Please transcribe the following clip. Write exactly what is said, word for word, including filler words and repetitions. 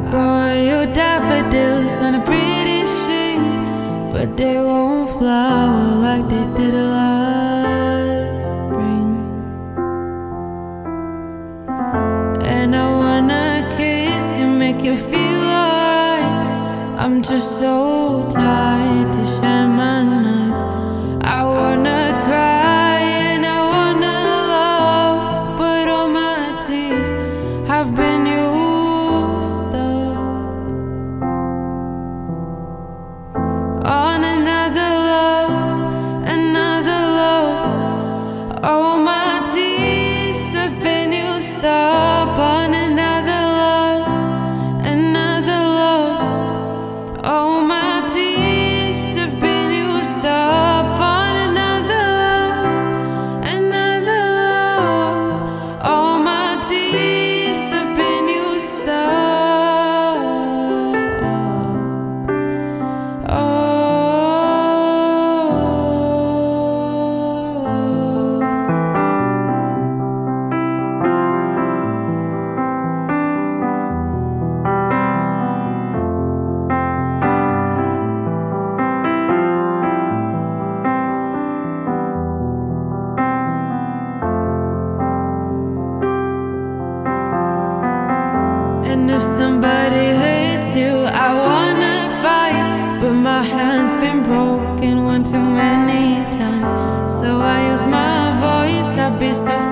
brought you daffodils on a pretty string, but they won't flower like they did last spring. And I wanna kiss you, make you feel alright. I'm just so tired to share my nights. I wanna cry and I wanna love, but all my tears have been used up on another love, another love. All my tears have been used up on another love, another love. All my tears have been used up on another love, another love. All my tears have been used up. Oh. And if somebody hurts you, I wanna fight, but my hand's been broken one too many times. So I use my voice, I'll be so